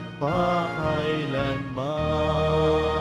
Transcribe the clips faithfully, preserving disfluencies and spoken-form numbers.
magpakailanman.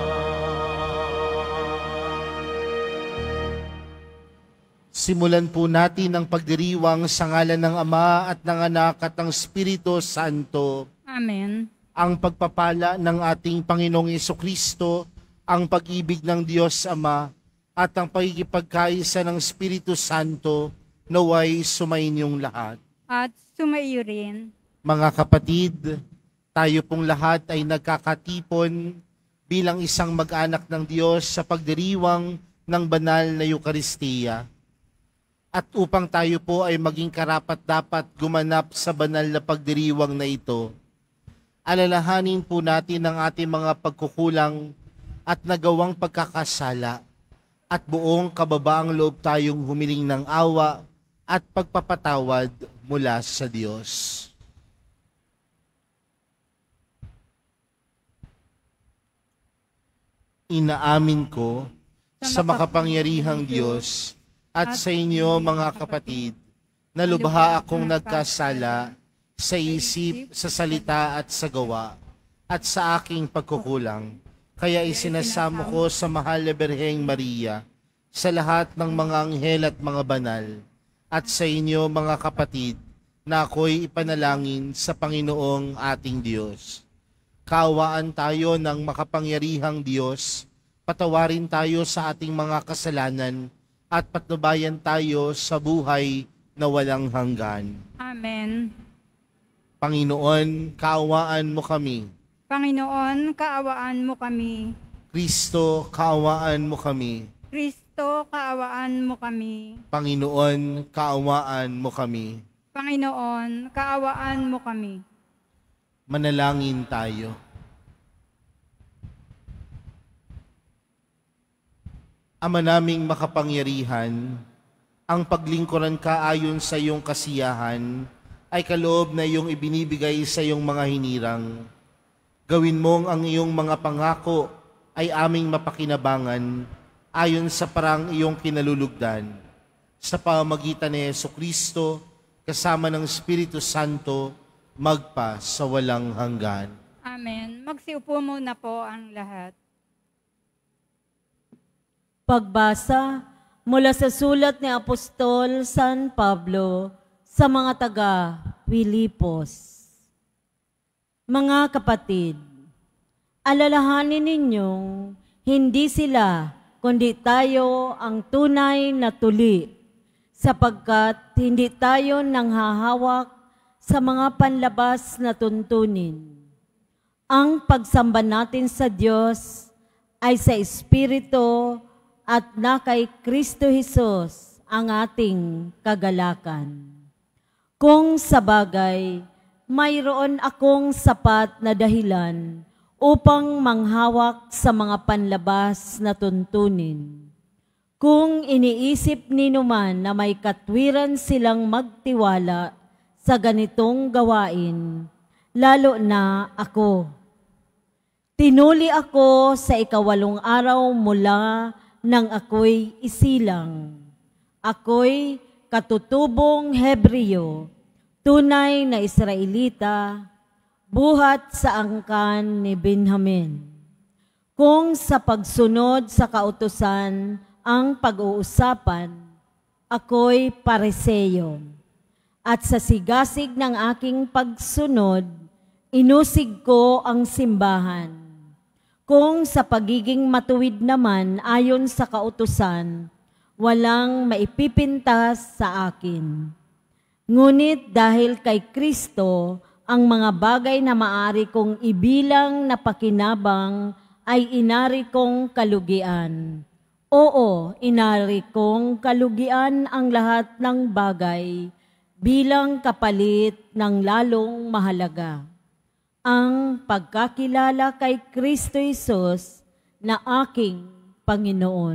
Simulan po natin ang pagdiriwang sa ngalan ng Ama at ng Anak at ng Espiritu Santo. Amen. Ang pagpapala ng ating Panginoong Jesucristo, ang pag-ibig ng Diyos Ama, at ang pagkikipagkaisa ng Espiritu Santo, naway sumainyong lahat. At sumaiyo rin. Mga kapatid, tayo pong lahat ay nagkakatipon bilang isang mag-anak ng Diyos sa pagdiriwang ng banal na Eukaristiya. At upang tayo po ay maging karapat-dapat gumanap sa banal na pagdiriwang na ito, alalahanin po natin ang ating mga pagkukulang at nagawang pagkakasala at buong kababaang loob tayong humiling ng awa at pagpapatawad mula sa Diyos. Inaamin ko sa makapangyarihang Diyos at sa inyo mga kapatid, na lubha akong nagkasala sa isip, sa salita at sa gawa, at sa aking pagkukulang. Kaya isinasamo ko sa mahal na Birheng Maria, sa lahat ng mga anghel at mga banal, at sa inyo mga kapatid, na ako'y ipanalangin sa Panginoong ating Diyos. Kaawaan tayo ng makapangyarihang Diyos, patawarin tayo sa ating mga kasalanan, at patnubayan tayo sa buhay na walang hanggan. Amen. Panginoon, kaawaan mo kami. Panginoon, kaawaan mo kami. Kristo, kaawaan mo kami. Kristo, kaawaan mo kami. Panginoon, kaawaan mo kami. Panginoon, kaawaan mo kami. Manalangin tayo. Ama naming makapangyarihan, ang paglingkuran ka ayon sa iyong kasiyahan ay kaloob na iyong ibinibigay sa iyong mga hinirang. Gawin mong ang iyong mga pangako ay aming mapakinabangan ayon sa parang iyong kinalulugdan. Sa pamamagitan ni Jesucristo, kasama ng Espiritu Santo, magpa sa walang hanggan. Amen. Magsiupo muna po ang lahat. Pagbasa mula sa sulat ni Apostol San Pablo sa mga taga-Pilipos. Mga kapatid, alalahanin ninyong hindi sila kundi tayo ang tunay na tuli, sapagkat hindi tayo nanghahawak sa mga panlabas na tuntunin. Ang pagsamba natin sa Diyos ay sa Espiritu at na kay Kristo Jesus ang ating kagalakan. Kung sa bagay, mayroon akong sapat na dahilan upang manghawak sa mga panlabas na tuntunin. Kung iniisip ninuman na may katwiran silang magtiwala sa ganitong gawain, lalo na ako. Tinuli ako sa ikawalong araw mula nang ako'y isilang. Ako'y katutubong Hebreo, tunay na Israelita, buhat sa angkan ni Benjamin. Kung sa pagsunod sa kautusan ang pag-uusapan, ako'y Pariseo. At sa sigasig ng aking pagsunod, inusig ko ang simbahan. Kung sa pagiging matuwid naman ayon sa kautusan, walang maipipintas sa akin. Ngunit dahil kay Kristo, ang mga bagay na maari kong ibilang na pakinabang ay inari kong kalugian. Oo, inari kong kalugian ang lahat ng bagay bilang kapalit ng lalong mahalaga. Ang pagkakilala kay Kristo Jesus na aking Panginoon.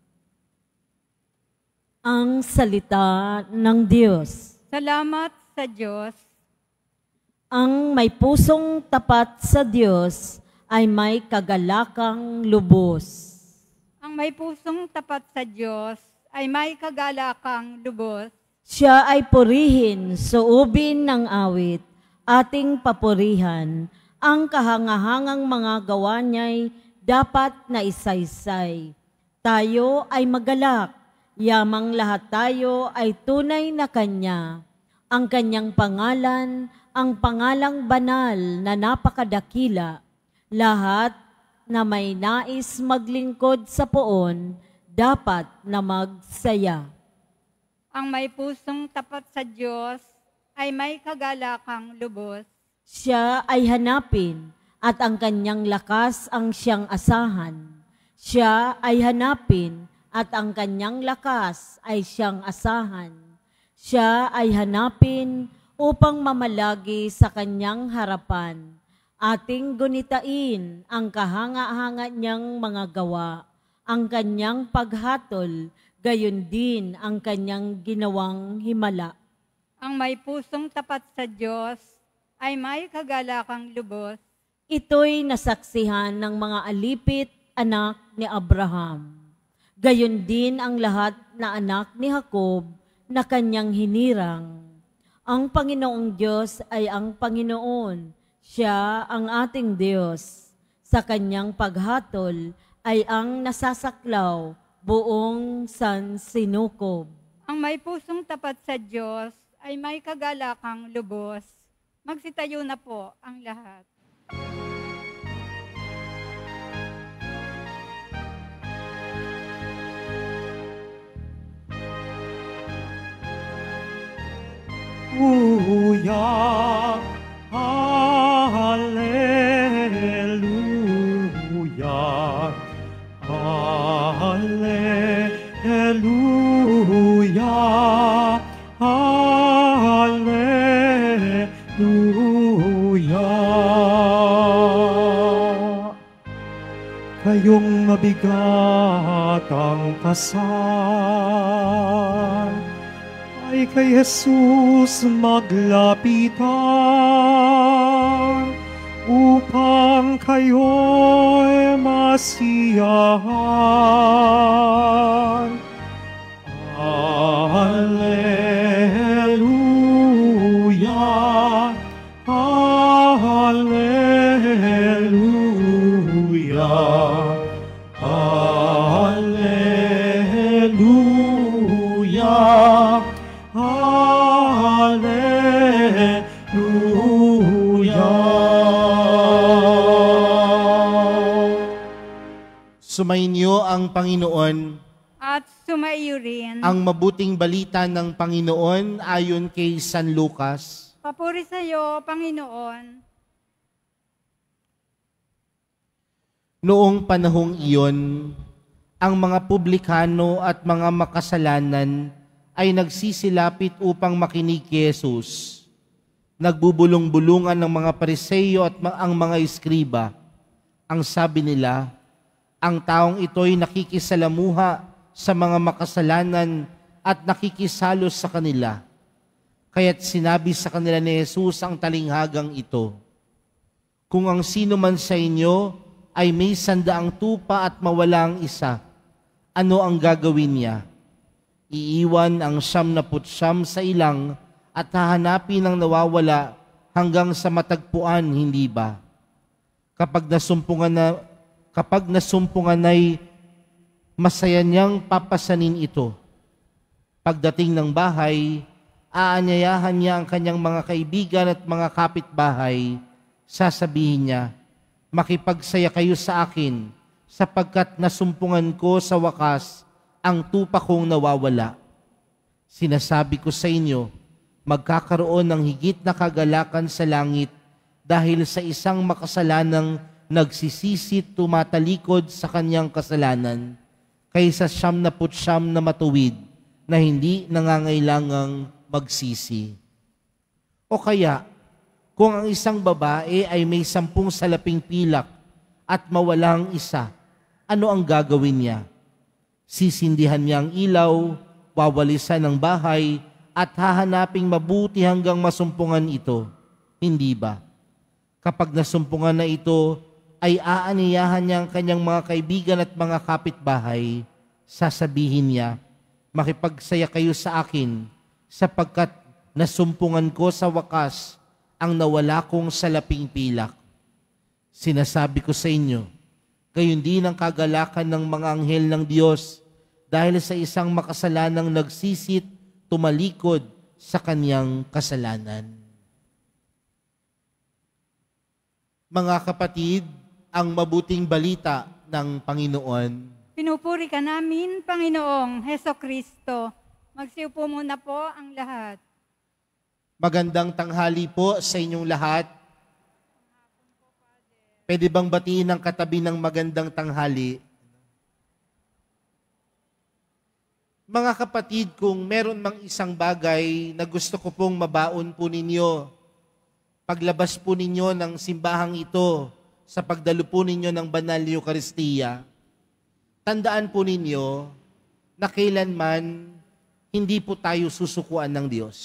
Ang salita ng Diyos. Salamat sa Diyos. Ang may pusong tapat sa Diyos ay may kagalakang lubos. Ang may pusong tapat sa Diyos ay may kagalakang lubos. Siya ay purihin, suubin ng awit, ating papurihan, Ang kahangahangang mga gawa niya'y dapat na isaysay. Tayo ay magalak, yamang lahat tayo ay tunay na Kanya. Ang Kanyang pangalan, ang pangalang banal na napakadakila. Lahat na may nais maglingkod sa poon, dapat na magsaya. Ang may pusong tapat sa Diyos ay may kagalakang lubos. Siya ay hanapin at ang kanyang lakas ang siyang asahan. Siya ay hanapin at ang kanyang lakas ay siyang asahan. Siya ay hanapin upang mamalagi sa kanyang harapan. Ating gunitain ang kahanga-hanga niyang mga gawa, ang kanyang paghatol, gayon din ang kanyang ginawang himala. Ang may pusong tapat sa Diyos ay may kagalakang lubos. Ito'y nasaksihan ng mga alipit anak ni Abraham. Gayon din ang lahat na anak ni Jacob na kanyang hinirang. Ang Panginoong Diyos ay ang Panginoon. Siya ang ating Diyos. Sa kanyang paghatol ay ang nasasaklaw buong sansinukob. Ang may pusong tapat sa Diyos ay may kagalakang lubos. Magsitayo na po ang lahat. Hallelujah, Hallelujah, Hallelujah, Hallelujah. Kayong mabigat ang kasal, ay kay Jesus maglapitan upang kayo'y masiyahan. Hallelujah, Hallelujah, Hallelujah. Hallelujah. Sumainyo ang Panginoon. At sumaiyo rin. Ang mabuting balita ng Panginoon ayon kay San Lucas. Papuri sa iyo, Panginoon. Noong panahong iyon, ang mga publikano at mga makasalanan ay nagsisilapit upang makinig kay Jesus. Nagbubulong-bulungan ng mga Pariseo at ma- ang mga eskriba. Ang sabi nila, ang taong ito'y nakikisalamuha sa mga makasalanan at nakikisalos sa kanila. Kaya't sinabi sa kanila ni Jesus ang talinghagang ito, kung ang sino man sa inyo ay may sandaang tupa at mawala ang isa, ano ang gagawin niya? Iiwan ang siyam na putsyam sa ilang at hahanapin ang nawawala hanggang sa matagpuan, hindi ba? Kapag nasumpungan na, kapag nasumpungan ay masaya niyang papasanin ito. Pagdating ng bahay, aanyayahan niya ang kanyang mga kaibigan at mga kapitbahay. Sasabihin niya, makipagsaya kayo sa akin, sapagkat nasumpungan ko sa wakas ang tupa kong nawawala. Sinasabi ko sa inyo, magkakaroon ng higit na kagalakan sa langit dahil sa isang makasalanang nagsisisit tumatalikod sa kanyang kasalanan, kaysa siyam na putsyam na matuwid na hindi nangangailangang magsisi. O kaya, kung ang isang babae ay may sampung salaping pilak at mawalang isa, ano ang gagawin niya? Sisindihan niya ang ilaw, wawalisan ang bahay, at hahanaping mabuti hanggang masumpungan ito. Hindi ba? Kapag nasumpungan na ito, ay aaniyahan niya ang kanyang mga kaibigan at mga kapitbahay. Sasabihin niya, makipagsaya kayo sa akin, sapagkat nasumpungan ko sa wakas ang nawala kong salaping pilak. Sinasabi ko sa inyo, gayon din ang kagalakan ng mga anghel ng Diyos dahil sa isang makasalanang nagsisit, tumalikod sa kanyang kasalanan. Mga kapatid, ang mabuting balita ng Panginoon. Pinupuri ka namin, Panginoong Heso Kristo. Magsiupo muna po ang lahat. Magandang tanghali po sa inyong lahat. Pwede bang batiin ang katabi ng magandang tanghali? Mga kapatid, kung meron mang isang bagay na gusto ko pong mabaon po ninyo, paglabas po ninyo ng simbahang ito sa pagdalo po ninyo ng Banal na Eucharistia, tandaan po ninyo na kailanman hindi po tayo susukuan ng Diyos.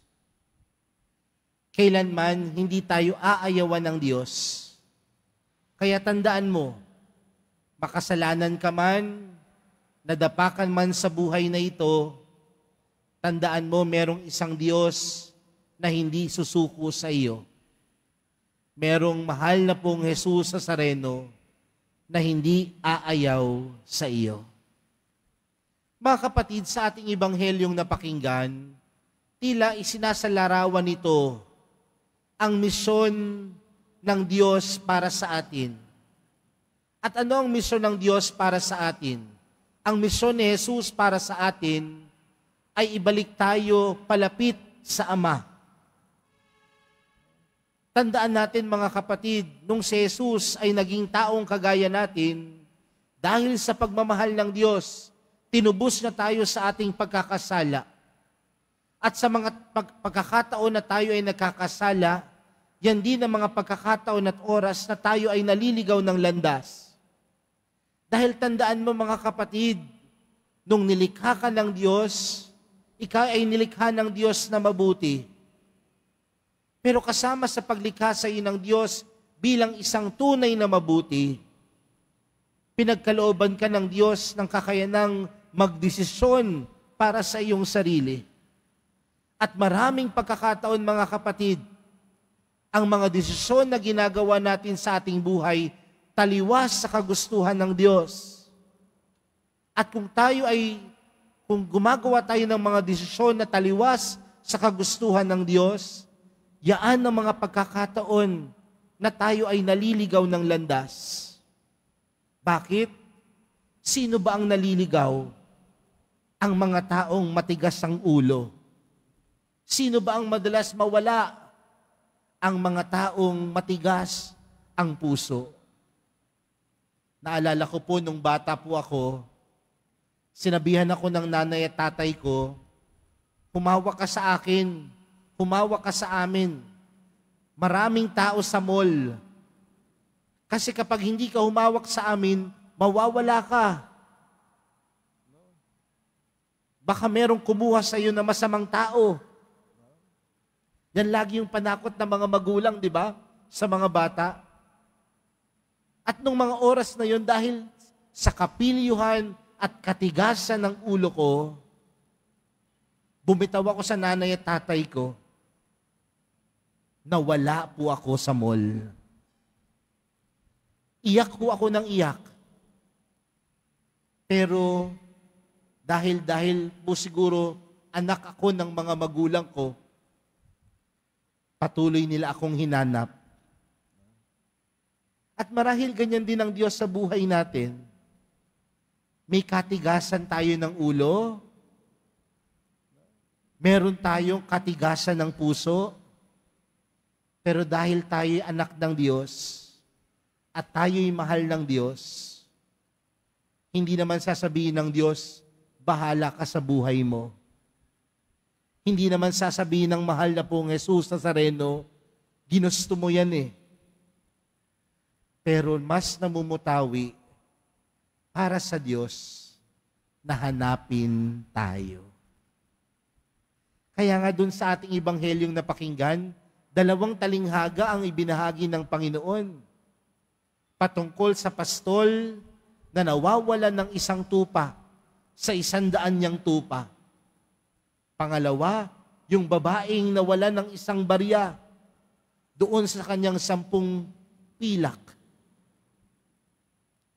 Kailanman hindi tayo aayawan ng Diyos. Kaya tandaan mo, makasalanan ka man, nadapakan man sa buhay na ito, tandaan mo merong isang Diyos na hindi susuko sa iyo. Merong mahal na pong Jesus Nazareno na hindi aayaw sa iyo. Mga kapatid, sa ating ibanghelyong napakinggan, tila isinasalarawan nito ang misyon ng Diyos para sa atin. At ano ang misyon ng Diyos para sa atin? Ang misyon ni Jesus para sa atin ay ibalik tayo palapit sa Ama. Tandaan natin mga kapatid, nung si Jesus ay naging taong kagaya natin, dahil sa pagmamahal ng Diyos, tinubos na tayo sa ating pagkakasala. At sa mga pag- pagkakataon na tayo ay nagkakasala, yan din ang mga pagkakataon at oras na tayo ay naliligaw ng landas. Dahil tandaan mo mga kapatid, nung nilikha ka ng Diyos, ikaw ay nilikha ng Diyos na mabuti. Pero kasama sa paglikha sa iyo ng Diyos bilang isang tunay na mabuti, pinagkalooban ka ng Diyos ng kakayanang magdesisyon para sa iyong sarili. At maraming pagkakataon mga kapatid, ang mga desisyon na ginagawa natin sa ating buhay, taliwas sa kagustuhan ng Diyos. At kung tayo ay, kung gumagawa tayo ng mga desisyon na taliwas sa kagustuhan ng Diyos, yaan ang mga pagkakataon na tayo ay naliligaw ng landas. Bakit? Sino ba ang naliligaw? Ang mga taong matigas ang ulo. Sino ba ang madalas mawala? Ang mga taong matigas ang puso. Naalala ko po nung bata po ako, sinabihan ako ng nanay at tatay ko, humawak ka sa akin, humawak ka sa amin. Maraming tao sa mall. Kasi kapag hindi ka humawak sa amin, mawawala ka. Baka merong kumuha sa iyo na masamang tao. Yan lagi yung panakot ng mga magulang, di ba? Sa mga bata. At nung mga oras na yon, dahil sa kapilyuhan at katigasan ng ulo ko, bumitaw ako sa nanay at tatay ko, nawala po ako sa mall. Iyak po ako ng iyak. Pero dahil dahil po siguro anak ako ng mga magulang ko, patuloy nila akong hinanap. At marahil ganyan din ang Diyos sa buhay natin. May katigasan tayo ng ulo. Meron tayong katigasan ng puso. Pero dahil tayo anak ng Diyos at tayo'y mahal ng Diyos, hindi naman sasabihin ng Diyos, bahala ka sa buhay mo. Hindi naman sasabihin ng mahal na pong Jesus Nazareno, ginusto mo yan eh. Pero mas namumutawi para sa Diyos na hanapin tayo. Kaya nga dun sa ating ibanghelyong napakinggan, dalawang talinghaga ang ibinahagi ng Panginoon patungkol sa pastol na nawawalan ng isang tupa sa isandaan niyang tupa. Pangalawa, yung babaeng nawalan ng isang barya doon sa kanyang sampung pilak.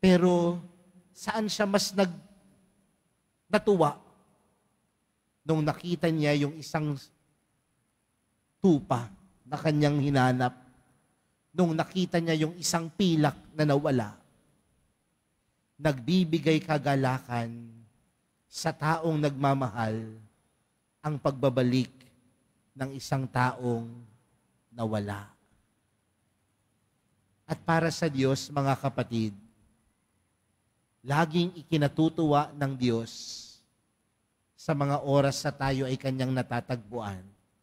Pero saan siya mas nag natuwa? Nung nakita niya yung isang tupa na kanyang hinanap. Nung nakita niya yung isang pilak na nawala. Nagbibigay kagalakan sa taong nagmamahal ang pagbabalik ng isang taong nawala. At para sa Diyos, mga kapatid, laging ikinatutuwa ng Diyos sa mga oras na tayo ay kanyang natatagpuan.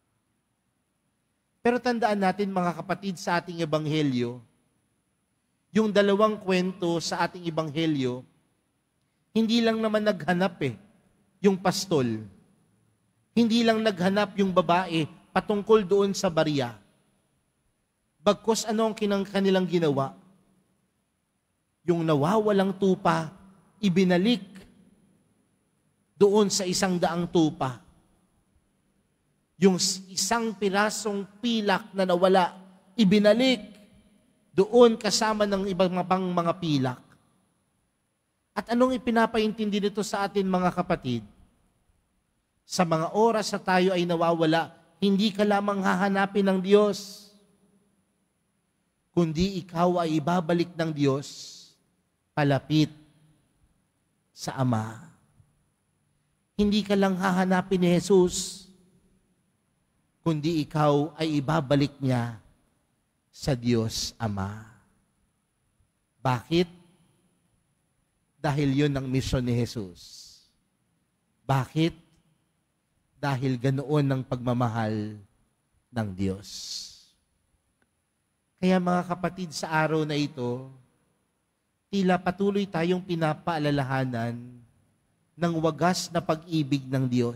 Pero tandaan natin, mga kapatid, sa ating ebanghelyo, yung dalawang kwento sa ating ebanghelyo, hindi lang naman naghanap eh, yung pastol. Hindi lang naghanap yung babae patungkol doon sa barya. Bagkus ano ang kinang kanilang ginawa? Yung nawawalang tupa, ibinalik doon sa isang daang tupa. Yung isang pirasong pilak na nawala, ibinalik doon kasama ng ibang pang mga pilak. At anong ipinapaintindi nito sa atin, mga kapatid? Sa mga oras na tayo ay nawawala, hindi ka lamang hahanapin ng Diyos, kundi ikaw ay ibabalik ng Diyos palapit sa Ama. Hindi ka lang hahanapin ni Jesus, kundi ikaw ay ibabalik niya sa Diyos Ama. Bakit? Dahil yun ang misyon ni Jesus. Bakit? Dahil ganoon ang pagmamahal ng Diyos. Kaya mga kapatid, sa araw na ito, tila patuloy tayong pinapaalalahanan ng wagas na pag-ibig ng Diyos.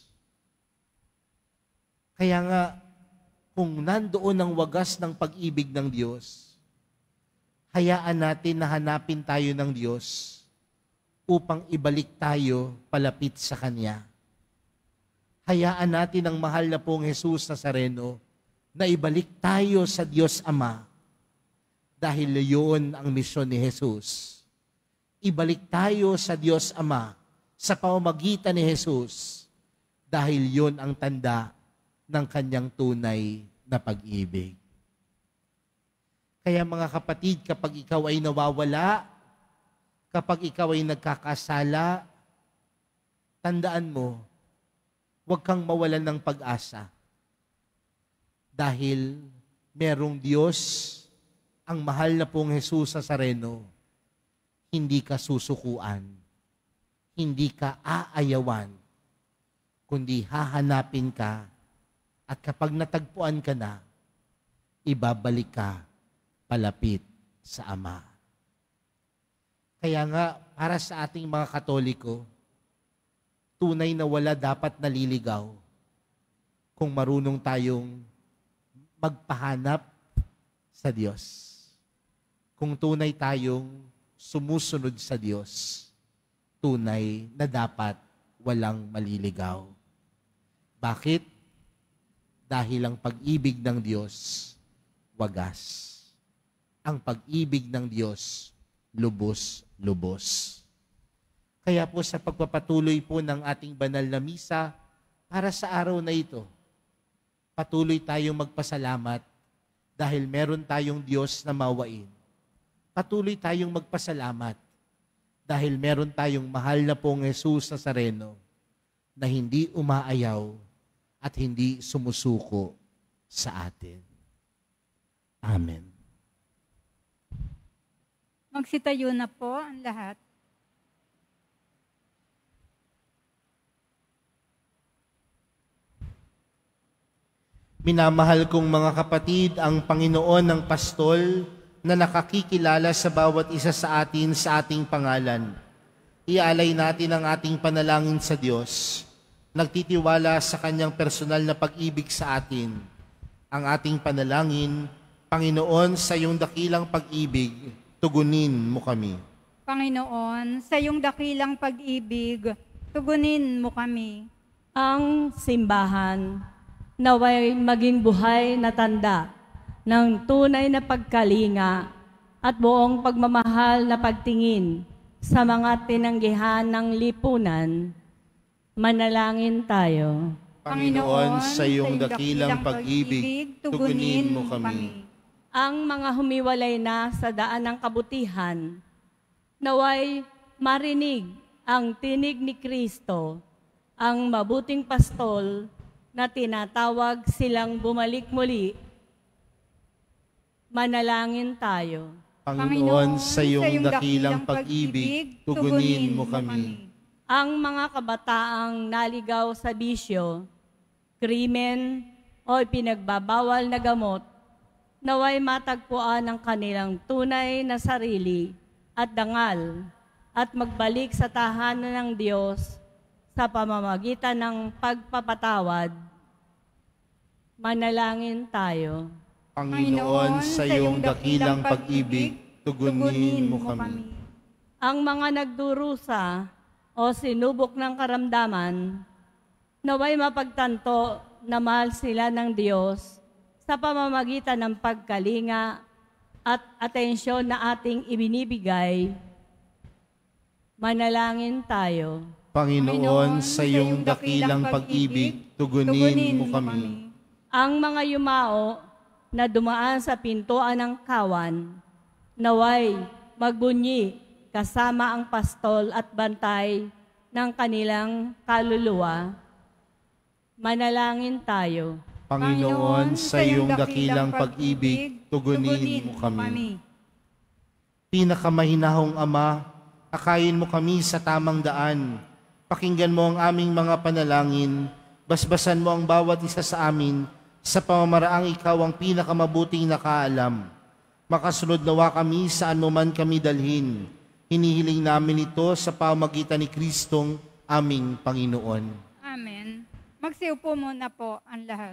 Kaya nga, kung nandoon ang wagas ng pag-ibig ng Diyos, hayaan natin na hanapin tayo ng Diyos upang ibalik tayo palapit sa Kanya. Hayaan natin ang mahal na pong Jesus Nazareno na ibalik tayo sa Diyos Ama dahil yun ang misyon ni Jesus. Ibalik tayo sa Diyos Ama sa pamamagitan ni Jesus dahil yun ang tanda ng Kanyang tunay na pag-ibig. Kaya mga kapatid, kapag ikaw ay nawawala, kapag ikaw ay nagkakasala, tandaan mo, huwag kang mawalan ng pag-asa. Dahil merong Diyos, ang mahal na pong Jesus Nazareno, hindi ka susukuan, hindi ka aayawan, kundi hahanapin ka, at kapag natagpuan ka na, ibabalik ka palapit sa Ama. Kaya nga, para sa ating mga Katoliko, tunay na wala dapat naliligaw kung marunong tayong magpahanap sa Diyos. Kung tunay tayong sumusunod sa Diyos, tunay na dapat walang maliligaw. Bakit? Dahil ang pag-ibig ng Diyos, wagas. Ang pag-ibig ng Diyos, lubos-lubos. Kaya po sa pagpapatuloy po ng ating banal na misa, para sa araw na ito, patuloy tayong magpasalamat dahil meron tayong Diyos na mawain. Patuloy tayong magpasalamat dahil meron tayong mahal na pong Jesus Nazareno na hindi umaayaw at hindi sumusuko sa atin. Amen. Magsitayo na po ang lahat. Minamahal kong mga kapatid, ang Panginoon ng pastol na nakakikilala sa bawat isa sa atin sa ating pangalan. Ialay natin ang ating panalangin sa Diyos. Nagtitiwala sa Kanyang personal na pag-ibig sa atin. Ang ating panalangin, Panginoon, sa iyong dakilang pag-ibig, tugunin mo kami. Panginoon, sa iyong dakilang pag-ibig, tugunin mo kami. Ang simbahan naway maging buhay na tanda ng tunay na pagkalinga at buong pagmamahal na pagtingin sa mga tinanggihan ng lipunan, manalangin tayo. Panginoon, sa iyong dakilang pag-ibig, tugunin mo kami. Ang mga humiwalay na sa daan ng kabutihan, naway marinig ang tinig ni Kristo, ang mabuting pastol na tinatawag silang bumalik muli. Manalangin tayo. Panginoon, sa iyong dakilang pag-ibig, tugunin mo kami. Ang mga kabataang naligaw sa bisyo, krimen o pinagbabawal na gamot, naway matagpuan ang kanilang tunay na sarili at dangal at magbalik sa tahanan ng Diyos sa pamamagitan ng pagpapatawad. Manalangin tayo. Panginoon, sa iyong dakilang pag-ibig, tugunin mo kami. Ang mga nagdurusa o sinubok ng karamdaman, naway mapagtanto na mahal sila ng Diyos sa pamamagitan ng pagkalinga at atensyon na ating ibinibigay. Manalangin tayo. Panginoon, sa iyong dakilang pag-ibig, tugunin mo kami. Ang mga yumao na dumaan sa pintuan ng kawan, naway magbunyi kasama ang pastol at bantay ng kanilang kaluluwa. Manalangin tayo. Panginoon, sa iyong dakilang pag-ibig, tugunin mo kami. Pinakamahinahong Ama, akayin mo kami sa tamang daan. Pakinggan mo ang aming mga panalangin. Basbasan mo ang bawat isa sa amin sa pamamaraang ikaw ang pinakamabuting nakaalam. Makasunod nawa kami saan mo man kami dalhin. Hinihiling namin ito sa pamamagitan ni Kristong aming Panginoon. Amen. Magsiupo muna po ang lahat.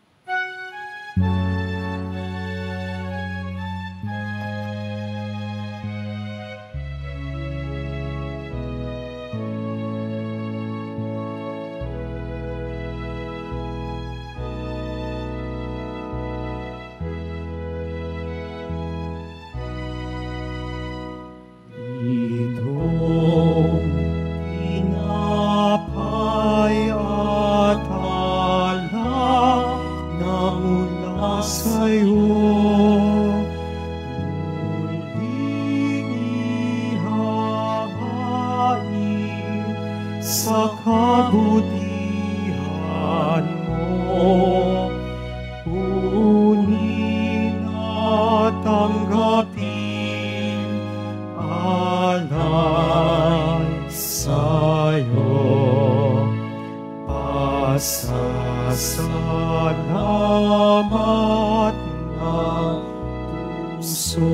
Itong tinapay at alak na mula sa'yo, muling ihahain sa kabutihan mo. Kunin at tanggapin alay sa'yo, pasasalamat ng puso.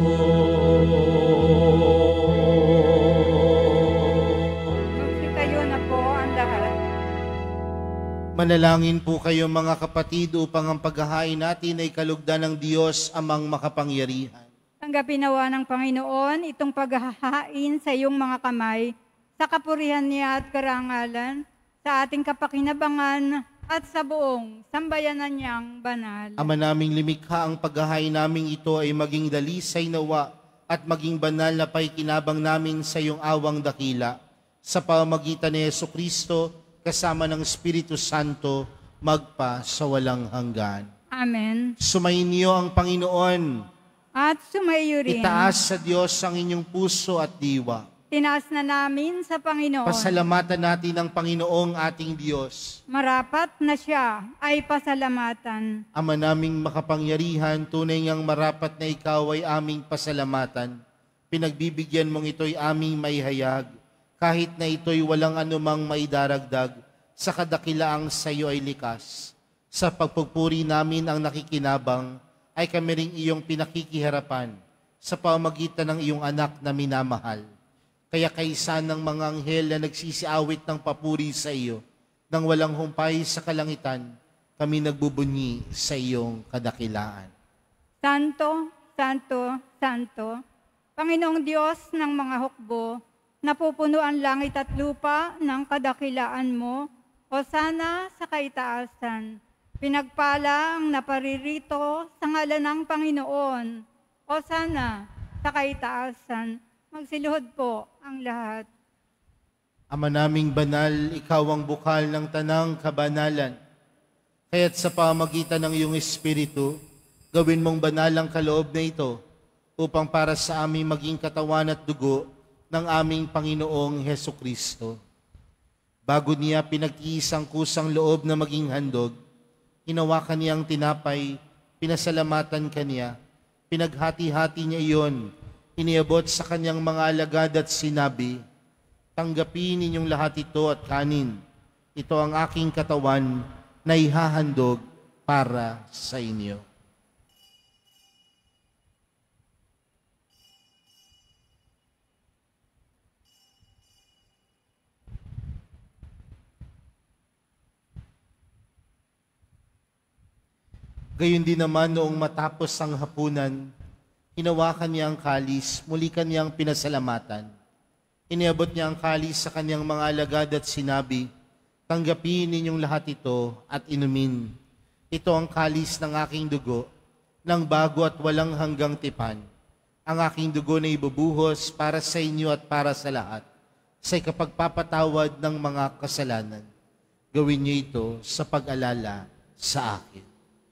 Magsitayo na po ang lahat. Manalangin po kayo mga kapatid upang ang paghahain natin ay kalugdan ng Diyos amang makapangyarihan. Tanggapin nawa ng Panginoon itong paghahain sa iyong mga kamay, sa kapurihan niya at karangalan, sa ating kapakinabangan at sa buong sambayanan niyang banal. Ama naming limikha, ang paghahain naming ito ay maging dalisay nawa at maging banal na paikinabang namin sa iyong awang dakila. Sa pamamagitan ni Jesucristo, kasama ng Espiritu Santo, magpa sa walang hanggan. Amen. Sumayin niyo ang Panginoon. At sumaiyo rin. Itaas sa Diyos ang inyong puso at diwa. Tinaas na namin sa Panginoon. Pasalamatan natin ang Panginoong ating Diyos. Marapat na siya ay pasalamatan. Ama naming makapangyarihan, tunay ngang marapat na ikaw ay aming pasalamatan. Pinagbibigyan mong ito'y aming maihayag, kahit na ito'y walang anumang maidaragdag, sa kadakilaang sa iyo ay likas. Sa pagpupuri namin ang nakikinabang, ay kami ring iyong pinakikiharapan sa pamamagitan ng iyong anak na minamahal. Kaya kaisa ng mga anghel na nagsisiawit ng papuri sa iyo, nang walang humpay sa kalangitan, kami nagbubunyi sa iyong kadakilaan. Santo, Santo, Santo, Panginoong Diyos ng mga hukbo, napupuno ang langit at lupa ng kadakilaan mo, hosana sa kaitaasan. Pinagpala ang naparirito sa ngalan ng Panginoon. Hosana sa kaitaasan. Magsiluhod po ang lahat. Ama naming banal, ikaw ang bukal ng tanang kabanalan. Kaya't sa pamagitan ng iyong Espiritu, gawin mong banal ang kaloob na ito upang para sa aming maging katawan at dugo ng aming Panginoong Heso Kristo. Bago niya pinag-iisang kusang loob na maging handog, hinawakan niya ang tinapay, pinasalamatan kaniya, pinaghati-hati niya iyon, iniabot sa kanyang mga alagad at sinabi, tanggapin ninyong lahat ito at kanin. Ito ang aking katawan na ihahandog para sa inyo. Gayon din naman noong matapos ang hapunan, hinawakan niya ang kalis, muli kanyang pinasalamatan. Iniabot niya ang kalis sa kanyang mga alagad at sinabi, tanggapin ninyong lahat ito at inumin. Ito ang kalis ng aking dugo, ng bago at walang hanggang tipan. Ang aking dugo na ibubuhos para sa inyo at para sa lahat, sa ikapagpapatawad ng mga kasalanan. Gawin niyo ito sa pag-alala sa akin.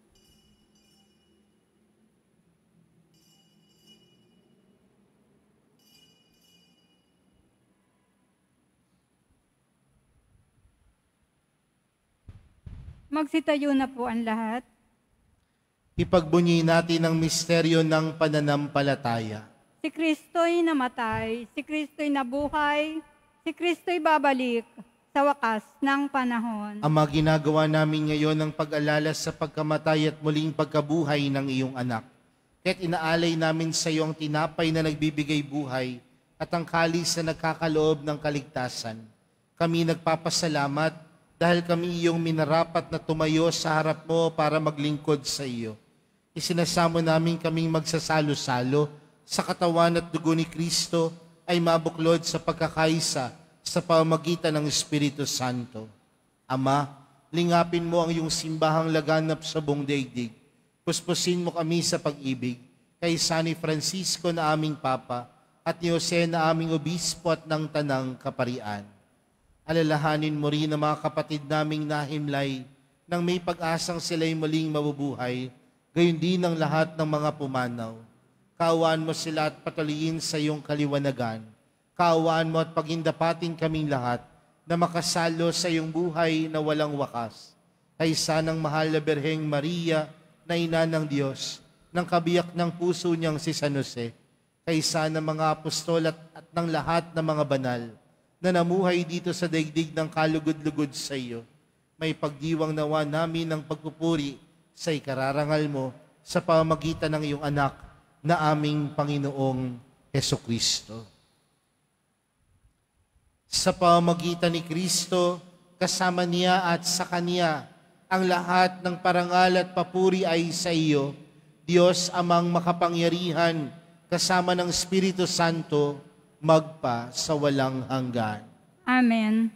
Magsitayo na po ang lahat. Ipagbunyi natin ang misteryo ng pananampalataya. Si Kristo'y namatay, si Kristo'y nabuhay, si Kristo'y babalik sa wakas ng panahon. Ama, ginagawa namin ngayon ang pag-alala sa pagkamatay at muling pagkabuhay ng iyong anak. Kaya't inaalay namin sa iyo ang tinapay na nagbibigay buhay at ang kalis na nagkakaloob ng kaligtasan. Kami nagpapasalamat dahil kami iyong minarapat na tumayo sa harap mo para maglingkod sa iyo. Isinasamo namin kaming magsasalo-salo sa katawan at dugo ni Kristo ay mabuklod sa pagkakaisa sa pamamagitan ng Espiritu Santo. Ama, lingapin mo ang iyong simbahang laganap sa buong daigdig. Puspusin mo kami sa pag-ibig kay San Francisco na aming Papa at ni Jose na aming Obispo at ng Tanang Kaparian. Alalahanin mo rin ang mga kapatid naming nahimlay nang may pag-asang sila'y muling mabubuhay, gayon din ang lahat ng mga pumanaw. Kaawaan mo sila at patuloyin sa iyong kaliwanagan. Kaawaan mo at pagindapatin kaming lahat na makasalo sa iyong buhay na walang wakas. Kaysa ng mahal na Birheng Maria na ina ng Diyos, ng kabiyak ng puso niyang si San Jose, kaysa ng mga apostol at, at ng lahat ng mga banal, na namuhay dito sa daigdig ng kalugod-lugod sa iyo. May pagdiwang nawa namin ng pagpupuri sa ikararangal mo sa pamamagitan ng iyong anak na aming Panginoong Hesukristo. Sa pamamagitan ni Kristo, kasama niya at sa Kanya, ang lahat ng parangal at papuri ay sa iyo, Diyos amang makapangyarihan, kasama ng Espiritu Santo, magpa sa walang hanggan. Amen.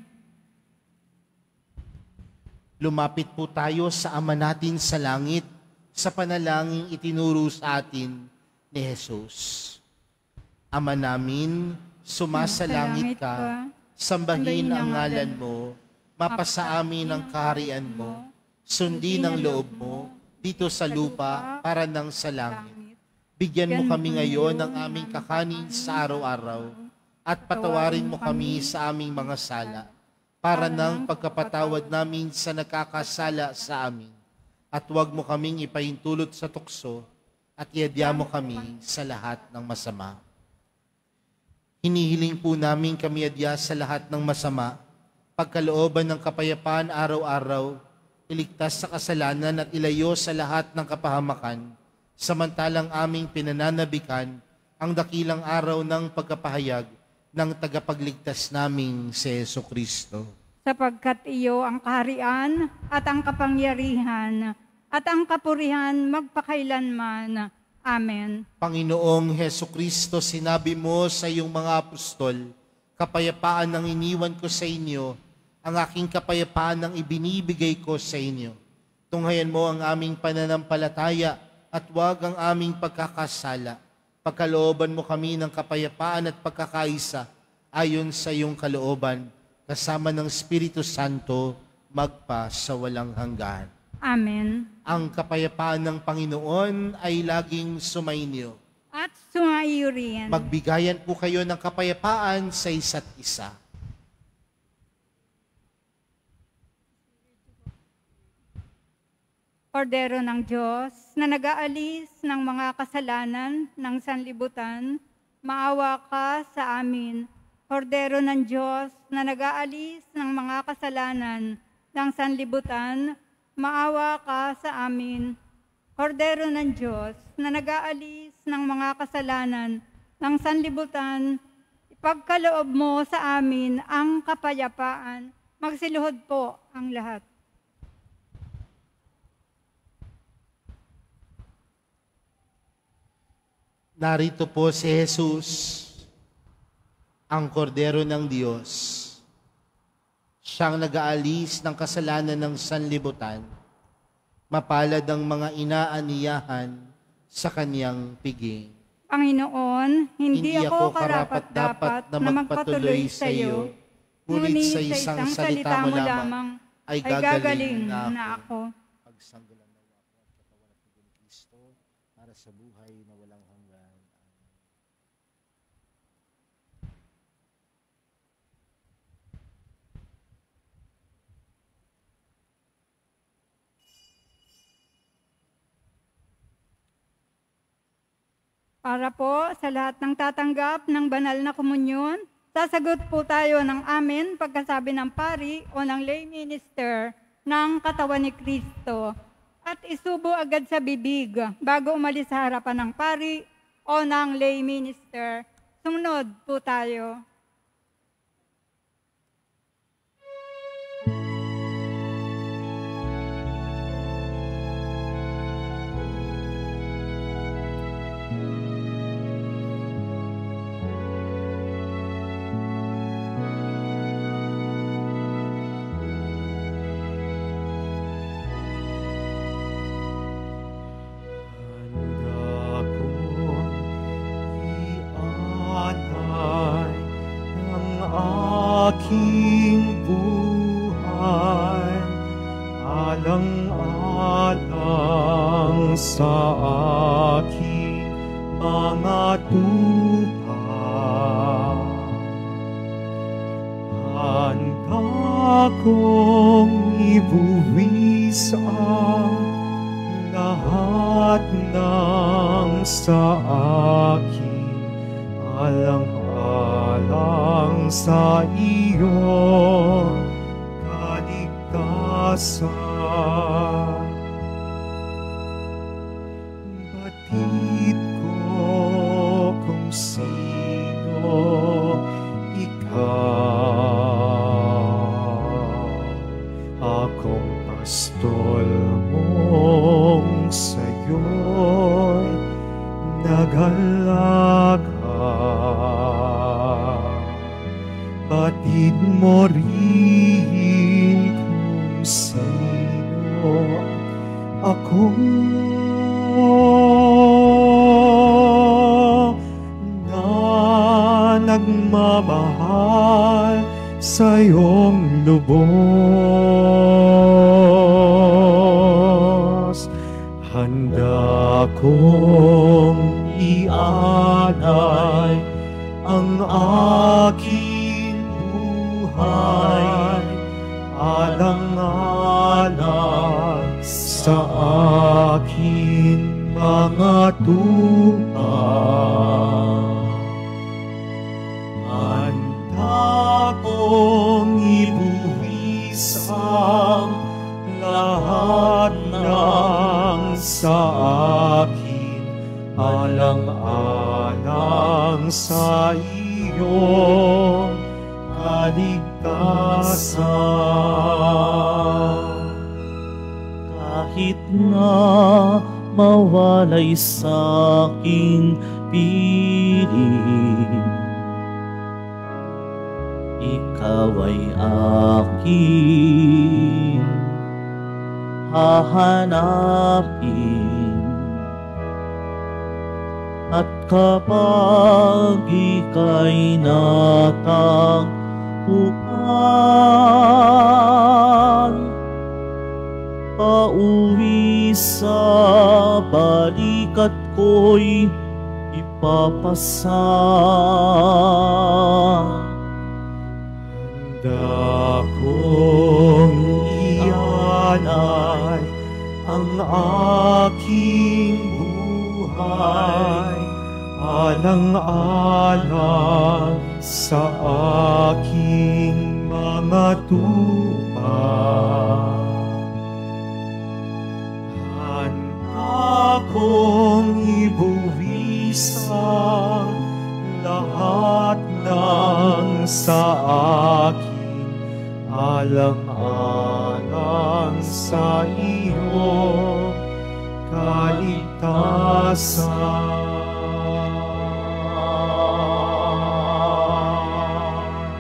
Lumapit po tayo sa Ama natin sa langit, sa panalangin itinuro sa atin ni Jesus. Ama namin, sumasalangit ka, sambahin ang ngalan mo, mapasa amin ang kaharian mo, sundin ang loob mo, dito sa lupa para nang sa langit. Bigyan mo kami ngayon ng aming kakanin sa araw-araw at patawarin mo kami sa aming mga sala para ng pagkapatawad namin sa nakakasala sa amin. At huwag mo kaming ipahintulot sa tukso at iadya mo kami sa lahat ng masama. Hinihiling po namin kami adya sa lahat ng masama, pagkalooban ng kapayapaan araw-araw, iligtas sa kasalanan at ilayo sa lahat ng kapahamakan, samantalang aming pinananabikan ang dakilang araw ng pagkapahayag ng tagapagligtas naming si Jesucristo. Sapagkat iyo ang kaharian at ang kapangyarihan at ang kapurihan magpakailanman. Amen. Panginoong Jesucristo, sinabi mo sa iyong mga apostol, kapayapaan ang iniwan ko sa inyo, ang aking kapayapaan ang ibinibigay ko sa inyo. Tunghayan mo ang aming pananampalataya at huwag ang aming pagkakasala. Pagkalooban mo kami ng kapayapaan at pagkakaisa ayon sa iyong kalooban, kasama ng Espiritu Santo, magpa sa walang hanggan. Amen. Ang kapayapaan ng Panginoon ay laging sumainyo. At sumaiyo rin. Magbigayan po kayo ng kapayapaan sa isa't isa. Kordero ng Diyos, na nag-aalis ng mga kasalanan ng sanlibutan, maawa ka sa amin. Kordero ng Diyos, na nag-aalis ng mga kasalanan ng sanlibutan, maawa ka sa amin. Kordero ng Diyos, na nag-aalis ng mga kasalanan ng sanlibutan, ipagkaloob mo sa amin ang kapayapaan. Magsiluhod po ang lahat. Narito po si Jesus, ang kordero ng Diyos. Siyang nag-aalis ng kasalanan ng sanlibutan. Mapalad ang mga inaaniyahan sa kanyang piging. Panginoon, hindi, hindi ako karapat-dapat na magpatuloy sa iyo, ngunit sa isang salita mo lamang ay gagaling na ako. Pagsanggalan na ako at katawan at tugon ni Kristo para sa buhay na walang hanggan. Para po sa lahat ng tatanggap ng banal na komunyon, sasagot po tayo ng amen pagkasabi ng pari o ng lay minister ng katawan ni Kristo at isubo agad sa bibig bago umalis sa harapan ng pari o ng lay minister. Sumunod po tayo. Aking buhay, alang-alang sa aking mga tupa. Handa kong ibuwis ang lahat ng sa aking alang-alang sa iyo kaligtasan. Batid ko kung sino ikaw, akong pastol mong sa'yo'y nag-alaga. Batid mo rin kung sino ako, na nagmamahal sa iyong lubos. Handa kong ialay ang aking buhay, alang-alang sa aking mga tupa. Handa kong ibuwis ang lahat ng sa akin, alang-alang sa iyo kaligtasan. Kahit na mawalay sa aking piling, ikaw ay aking hahanapin. at kapag ika'y natagpuan, pauwi sa balikat ko'y ipapasa. Handa kong ialay ang aking buhay, alang-alang sa aking mga tupa. Handa kong ibuwisan lahat ng sa aking alang-alang sa iyo kaligtasan.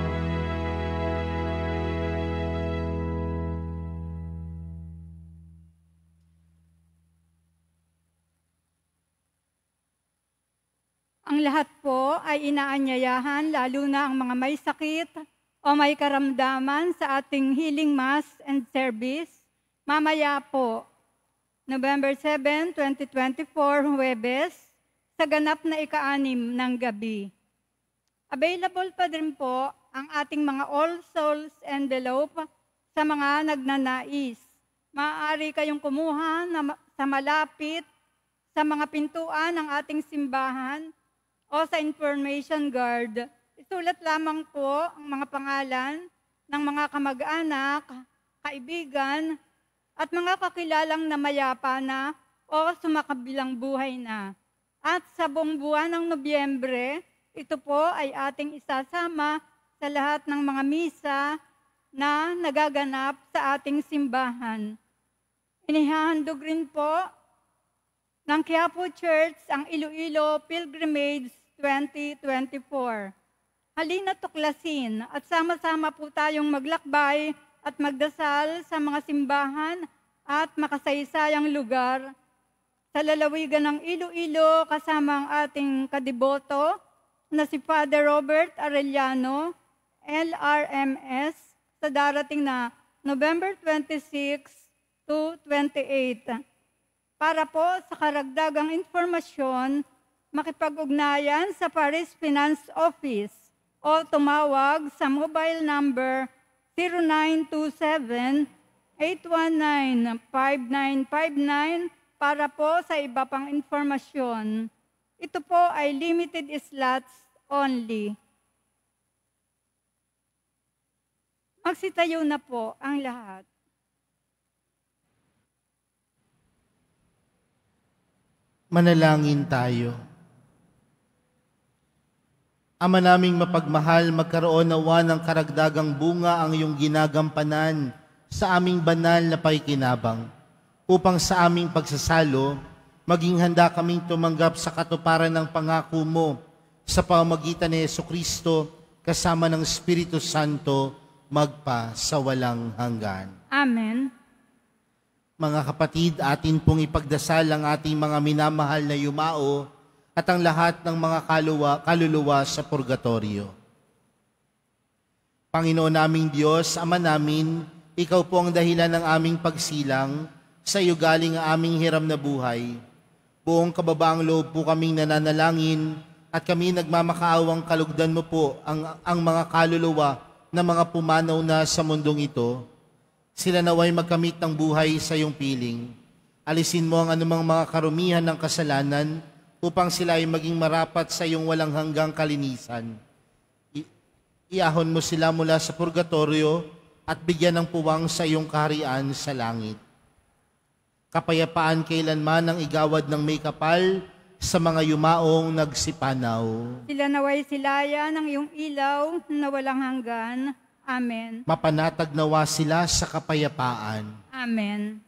Ang lahat po ay inaanyayahan, lalo na ang mga may sakit o may karamdaman sa ating healing mass and service. Mamaya po, November seventh, twenty twenty-four, Huwebes, sa ganap na ika-anim ng gabi. Available pa din po ang ating mga All Souls envelope sa mga nagnanais. Maaari kayong kumuha na sa malapit sa mga pintuan ng ating simbahan o sa information guard. Isulat lamang po ang mga pangalan ng mga kamag-anak, kaibigan, at mga kakilalang namayapa na o sumakabilang buhay na. At sa buong buwan ng Nobyembre, ito po ay ating isasama sa lahat ng mga misa na nagaganap sa ating simbahan. Inihahandog rin po ng Quiapo Church ang Iloilo Pilgrimage twenty twenty-four. Halina tuklasin at sama-sama po tayong maglakbay at magdasal sa mga simbahan at makasaysayang lugar sa lalawigan ng Iloilo kasama ang ating kadiboto na si Father Robert Arellano, L R M S, sa darating na November twenty-sixth to twenty-eighth. Para po sa karagdagang informasyon, makipag-ugnayan sa Paris Finance Office o tumawag sa mobile number zero nine two seven, eight one nine, five nine five nine para po sa iba pang informasyon. Ito po ay limited slots only. Magsitayo na po ang lahat. Manalangin tayo. Ama naming mapagmahal, magkaroon nawa ng karagdagang bunga ang iyong ginagampanan sa aming banal na paikinabang, upang sa aming pagsasalo, maging handa kaming tumanggap sa katuparan ng pangako mo sa pamamagitan ni Jesucristo kasama ng Espiritu Santo magpa sa walang hanggan. Amen. Mga kapatid, atin pong ipagdasal ang ating mga minamahal na yumao at ang lahat ng mga kaluluwa, kaluluwa sa purgatorio. Panginoon naming Diyos, Ama namin, Ikaw po ang dahilan ng aming pagsilang, sa iyo galing ang aming hiram na buhay. Buong kababaang loob po kaming nananalangin at kami nagmamakaawang kalugdan mo po ang, ang mga kaluluwa na mga pumanaw na sa mundong ito. Sila naway magkamit ng buhay sa iyong piling. Alisin mo ang anumang mga karumihan ng kasalanan upang sila ay maging marapat sa iyong walang hanggang kalinisan. I- iahon mo sila mula sa purgatorio at bigyan ng puwang sa iyong kaharian sa langit. Kapayapaan kailanman ang igawad ng may kapal sa mga yumaong nagsipanaw. Sila naway silaya ng iyong ilaw na walang hanggan. Amen. Mapanatag nawa sila sa kapayapaan. Amen.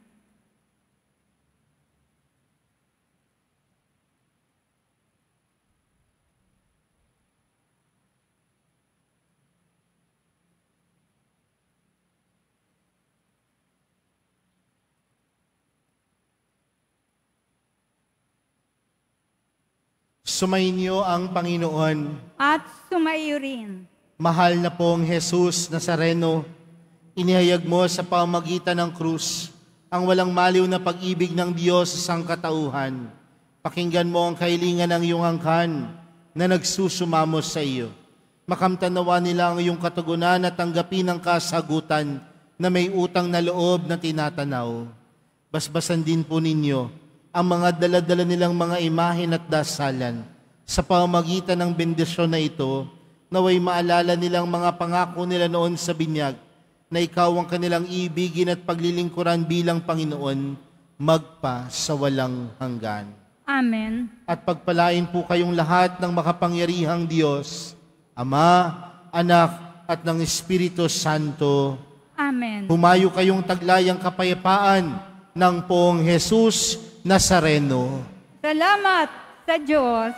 Sumainyo ang Panginoon. At sumaiyo rin. Mahal na pong Jesus Nazareno, inihayag mo sa pamagitan ng krus ang walang maliw na pag-ibig ng Diyos sa sangkatauhan. Pakinggan mo ang kahilingan ng iyong angkan na nagsusumamo sa iyo. Makamtanawa nila ang iyong katugunan at tanggapin ang kasagutan na may utang na loob na tinatanaw. Basbasan din po ninyo ang mga daladala nilang mga imahen at dasalan. Sa pamamagitan ng bendisyon na ito, naway maalala nilang mga pangako nila noon sa binyag na ikaw ang kanilang ibigin at paglilingkuran bilang Panginoon, magpa sa walang hanggan. Amen. At pagpalain po kayong lahat ng makapangyarihang Diyos, Ama, Anak, at ng Espiritu Santo. Amen. Humayo kayong taglayang kapayapaan ng Poong Jesus Nazareno. Salamat sa Diyos.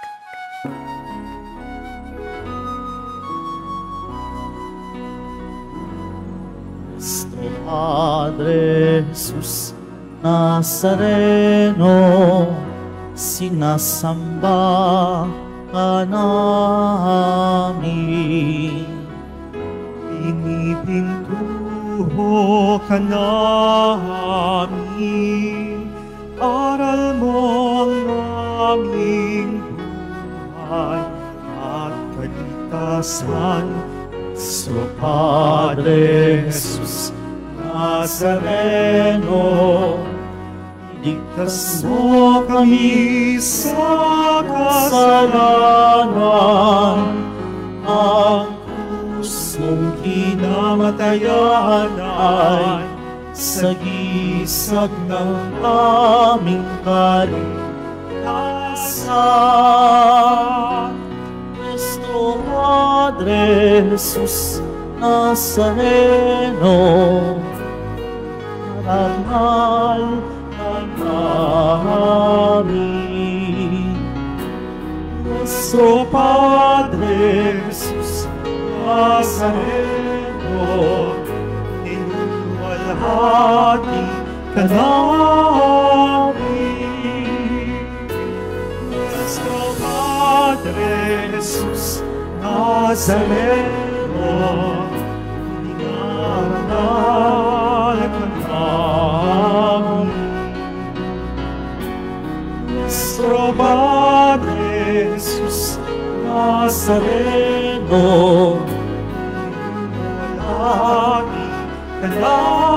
Nuestro Padre Jesus Nazareno, sinasamba ka namin. Pinipintuho ka namin, aral mo ang aming buhay at kaligtasan. So Padre Jesus Nazareno, iligtas mo kami sa kasalanan. Ang krus mong kinamatayan ay sagisag ng aming kaligtasan. Nuestro Padre Jesus Nazareno, marangal ka namin. Nuestro Padre Jesus Nazareno, niluwalhati ka namin. Nuestro Padre Jesus Nazareno, inarangal ka namin. Nuestro Padre Jesus Nazareno, niluwalhati ka namin.